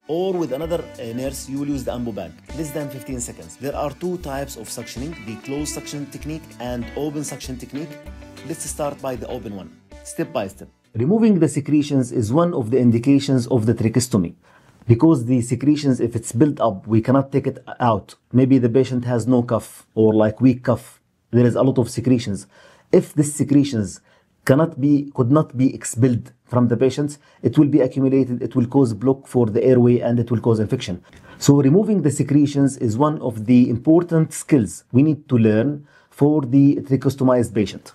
or with another nurse, you will use the ambu bag, less than 15 seconds. There are two types of suctioning, the closed suction technique and open suction technique. Let's start by the open one, step by step. Removing the secretions is one of the indications of the tracheostomy. Because the secretions, if it's built up, we cannot take it out. Maybe the patient has no cough or like weak cough. There is a lot of secretions. If these secretions could not be expelled from the patients, it will be accumulated, it will cause block for the airway and it will cause infection. So removing the secretions is one of the important skills we need to learn for the tracheostomized patient.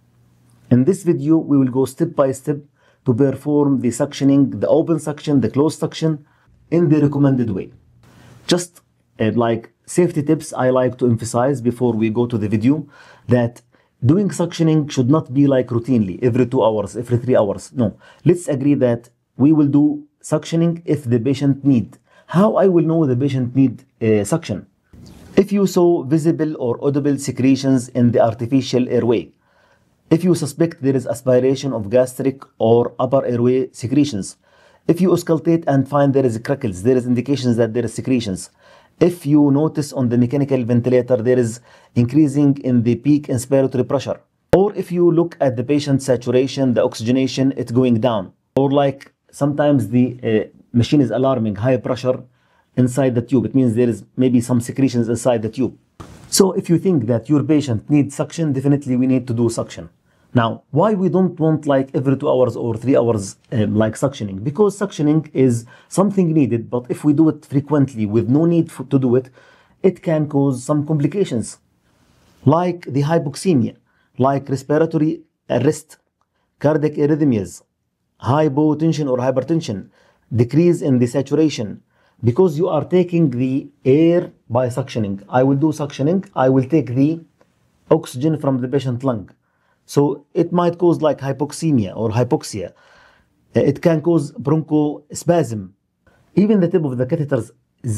In this video, we will go step by step to perform the suctioning, the open suction, the closed suction in the recommended way. Just like safety tips, I like to emphasize before we go to the video that doing suctioning should not be like routinely, every 2 hours, every 3 hours. No, let's agree that we will do suctioning if the patient need. How I will know the patient need suction? If you saw visible or audible secretions in the artificial airway. If you suspect there is aspiration of gastric or upper airway secretions. If you auscultate and find there is crackles, there is indications that there is secretions. If you notice on the mechanical ventilator there is increasing in the peak inspiratory pressure, or if you look at the patient saturation, the oxygenation, it's going down, or like sometimes the machine is alarming high pressure inside the tube, it means there is maybe some secretions inside the tube. So if you think that your patient needs suction, definitely we need to do suction. Now, why we don't want like every 2 hours or 3 hours like suctioning? Because suctioning is something needed, but if we do it frequently with no need to do it, it can cause some complications like the hypoxemia, like respiratory arrest, cardiac arrhythmias, hypotension or hypertension, decrease in the saturation, because you are taking the air by suctioning. I will do suctioning, I will take the oxygen from the patient lung. So it might cause like hypoxemia or hypoxia. It can cause bronchospasm. Even the tip of the catheters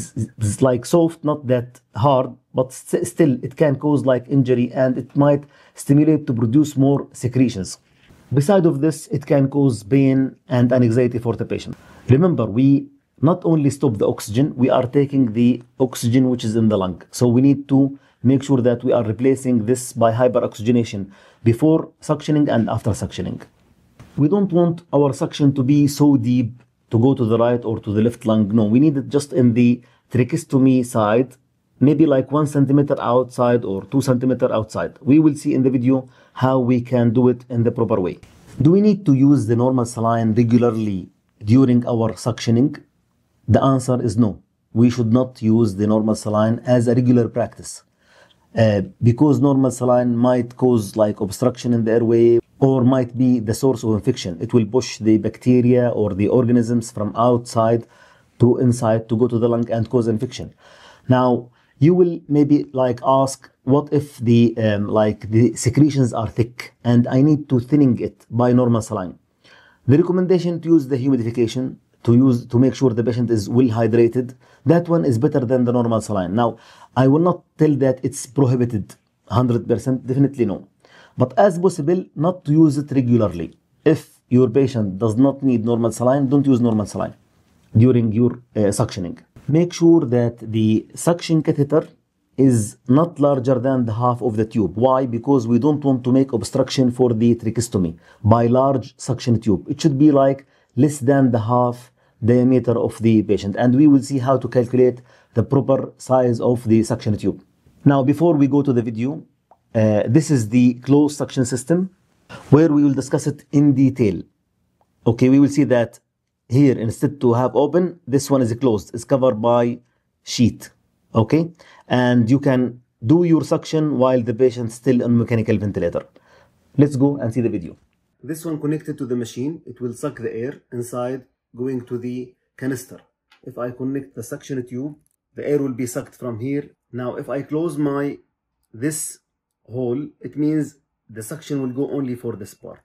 is like soft, not that hard, but still it can cause like injury and it might stimulate to produce more secretions. Besides of this, it can cause pain and anxiety for the patient. Remember, we not only stop the oxygen, we are taking the oxygen which is in the lung. So we need to make sure that we are replacing this by hyperoxygenation before suctioning and after suctioning. We don't want our suction to be so deep to go to the right or to the left lung. No, we need it just in the tracheostomy side, maybe like 1 centimeter outside or 2 centimeter outside. We will see in the video how we can do it in the proper way. Do we need to use the normal saline regularly during our suctioning? The answer is no. We should not use the normal saline as a regular practice. Because normal saline might cause like obstruction in the airway or might be the source of infection. It will push the bacteria or the organisms from outside to inside to go to the lung and cause infection. Now, you will maybe like ask, what if the the secretions are thick and I need to thinning it by normal saline? The recommendation to use the humidification to make sure the patient is well hydrated, that one is better than the normal saline. Now, I will not tell that it's prohibited 100%, definitely no. But as possible, not to use it regularly. If your patient does not need normal saline, don't use normal saline during your suctioning. Make sure that the suction catheter is not larger than the half of the tube. Why? Because we don't want to make obstruction for the tracheostomy by large suction tube. It should be like less than the half diameter of the patient, and we will see how to calculate the proper size of the suction tube. Now, before we go to the video, this is the closed suction system where we will discuss it in detail. Okay, we will see that here instead to have open, this one is closed, it's covered by sheet. Okay, and you can do your suction while the patient still on mechanical ventilator. Let's go and see the video. This one connected to the machine, it will suck the air inside going to the canister. If I connect the suction tube, the air will be sucked from here. Now if I close this hole, it means the suction will go only for this part.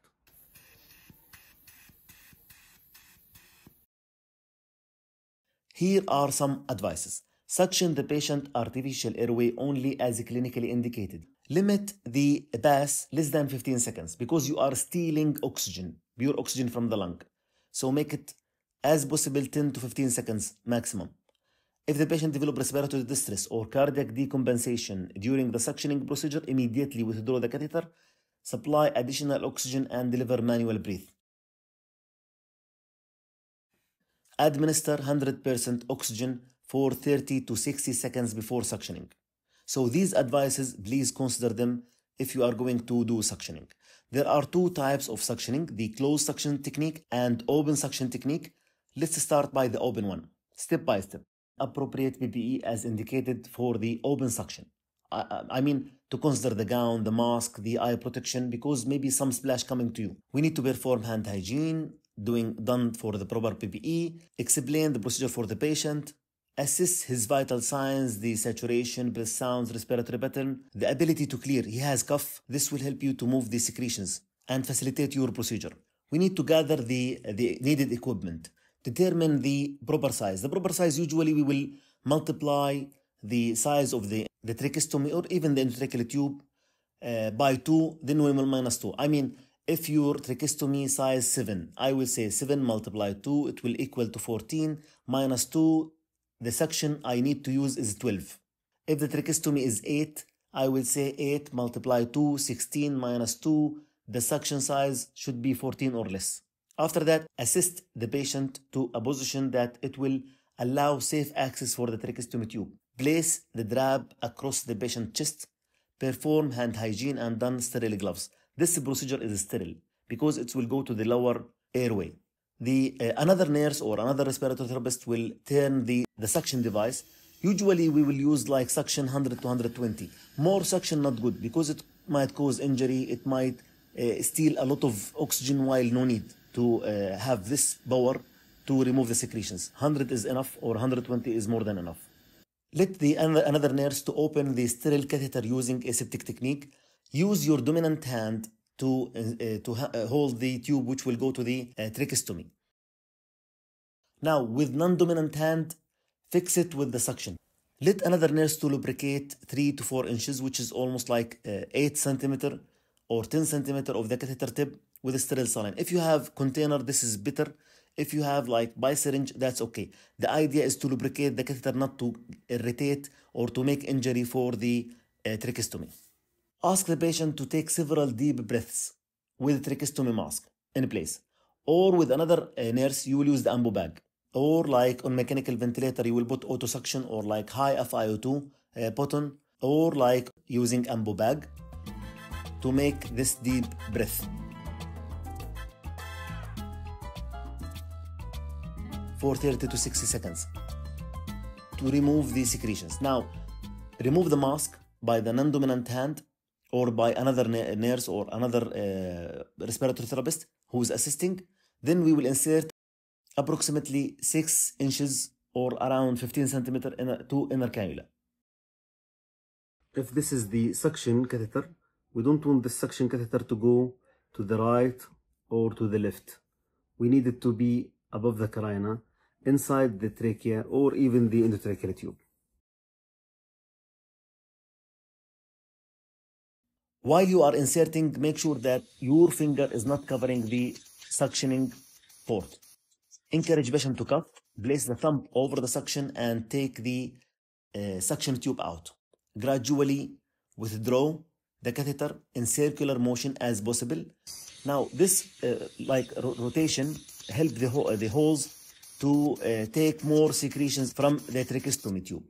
Here are some advices. Suction the patient artificial airway only as clinically indicated. Limit the pass less than 15 seconds because you are stealing oxygen, pure oxygen from the lung. So make it as possible 10 to 15 seconds maximum. If the patient develops respiratory distress or cardiac decompensation during the suctioning procedure, immediately withdraw the catheter, supply additional oxygen and deliver manual breath. Administer 100% oxygen for 30 to 60 seconds before suctioning. So these advices, please consider them if you are going to do suctioning. There are two types of suctioning, the closed suction technique and open suction technique. Let's start by the open one, step by step. Appropriate PPE as indicated for the open suction. I mean, to consider the gown, the mask, the eye protection, because maybe some splash coming to you. We need to perform hand hygiene, done for the proper PPE, explain the procedure for the patient, assess his vital signs, the saturation, breath sounds, respiratory pattern, the ability to clear. He has cough. This will help you to move the secretions and facilitate your procedure. We need to gather the needed equipment. Determine the proper size. The proper size, usually we will multiply the size of the tracheostomy or even the endotracheal tube by 2, then we will minus 2. I mean, if your tracheostomy size 7, I will say 7 multiplied 2, it will equal to 14, minus 2, the suction I need to use is 12. If the tracheostomy is 8, I will say 8 multiplied 2, 16 minus 2, the suction size should be 14 or less. After that, assist the patient to a position that it will allow safe access for the tracheostomy tube. Place the drab across the patient's chest. Perform hand hygiene and don sterile gloves. This procedure is sterile because it will go to the lower airway. Another nurse or another respiratory therapist will turn the suction device. Usually we will use like suction 100 to 120. More suction not good because it might cause injury. It might steal a lot of oxygen while no need to have this power to remove the secretions. 100 is enough or 120 is more than enough. Let another nurse to open the sterile catheter using aseptic technique. Use your dominant hand to hold the tube which will go to the tracheostomy. Now with non-dominant hand, fix it with the suction. Let another nurse to lubricate 3 to 4 inches, which is almost like 8 centimeter or 10 centimeter of the catheter tip with a sterile saline. If you have container, this is better. If you have like by syringe, that's okay. The idea is to lubricate the catheter, not to irritate or to make injury for the tracheostomy. Ask the patient to take several deep breaths with tracheostomy mask in place. Or with another nurse, you will use the ambu bag. Or like on mechanical ventilator, you will put auto suction or like high FiO2 button, or like using ambu bag to make this deep breath. For 30 to 60 seconds to remove the secretions. Now, remove the mask by the non-dominant hand or by another nurse or another respiratory therapist who is assisting. Then we will insert approximately 6 inches or around 15 centimeter to inner cannula. If this is the suction catheter, we don't want the suction catheter to go to the right or to the left. We need it to be above the carina, inside the trachea or even the endotracheal tube. While you are inserting, make sure that your finger is not covering the suctioning port. Encourage patient to cough. Place the thumb over the suction and take the suction tube out. Gradually withdraw the catheter in circular motion as possible. Now this rotation help the holes to take more secretions from the tracheostomy tube.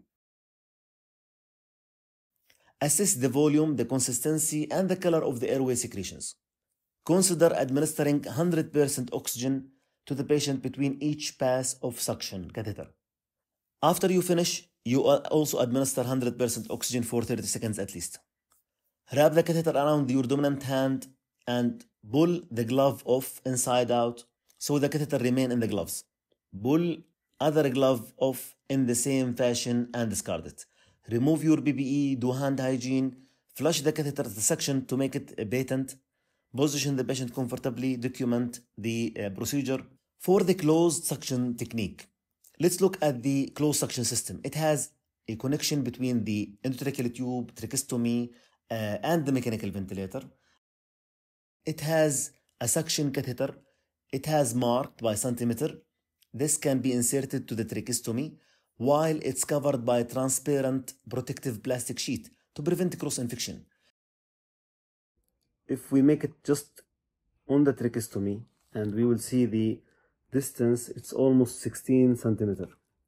Assess the volume, the consistency, and the color of the airway secretions. Consider administering 100% oxygen to the patient between each pass of suction catheter. After you finish, you also administer 100% oxygen for 30 seconds at least. Wrap the catheter around your dominant hand and pull the glove off inside out so the catheter remain in the gloves. Pull other glove off in the same fashion and discard it. Remove your PPE, do hand hygiene, flush the catheter the suction to make it patent, position the patient comfortably, document the procedure. For the closed suction technique, let's look at the closed suction system. It has a connection between the endotracheal tube, tracheostomy, and the mechanical ventilator. It has a suction catheter. It has marked by centimeter. This can be inserted to the tracheostomy while it's covered by a transparent protective plastic sheet to prevent cross-infection. If we make it just on the tracheostomy, and we will see the distance, it's almost 16 centimeters.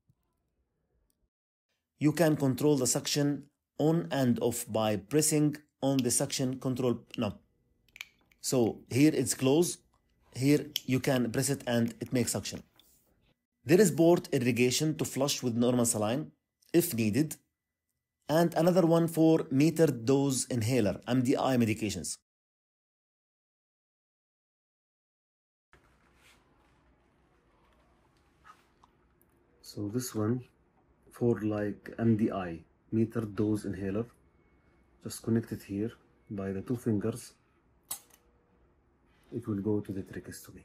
You can control the suction on and off by pressing on the suction control knob. So here it's closed, here you can press it and it makes suction. There is port irrigation to flush with normal saline if needed, and another one for metered dose inhaler, MDI medications. So this one for like MDI, metered dose inhaler, just connect it here by the 2 fingers. It will go to the tracheostomy.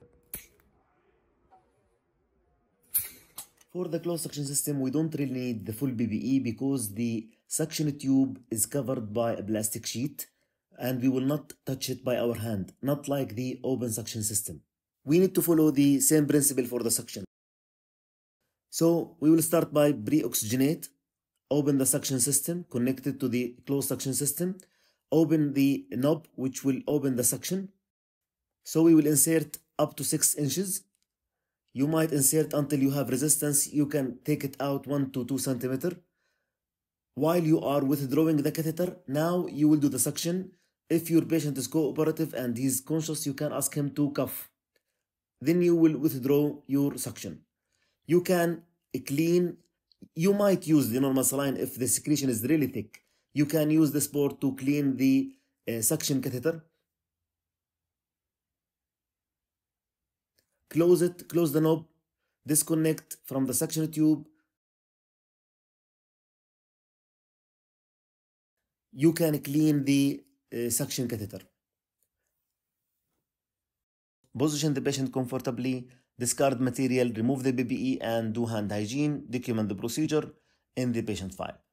For the closed suction system, we don't really need the full PPE because the suction tube is covered by a plastic sheet and we will not touch it by our hand, not like the open suction system. We need to follow the same principle for the suction. So we will start by pre-oxygenate, open the suction system, connect it to the closed suction system, open the knob which will open the suction. So we will insert up to 6 inches. You might insert until you have resistance. You can take it out 1 to 2 centimeters. While you are withdrawing the catheter, now you will do the suction. If your patient is cooperative and he's conscious, you can ask him to cough. Then you will withdraw your suction. You can clean, you might use the normal saline if the secretion is really thick. You can use this port to clean the suction catheter. Close it, close the knob, disconnect from the suction tube. You can clean the suction catheter. Position the patient comfortably, discard material, remove the PPE and do hand hygiene, document the procedure in the patient file.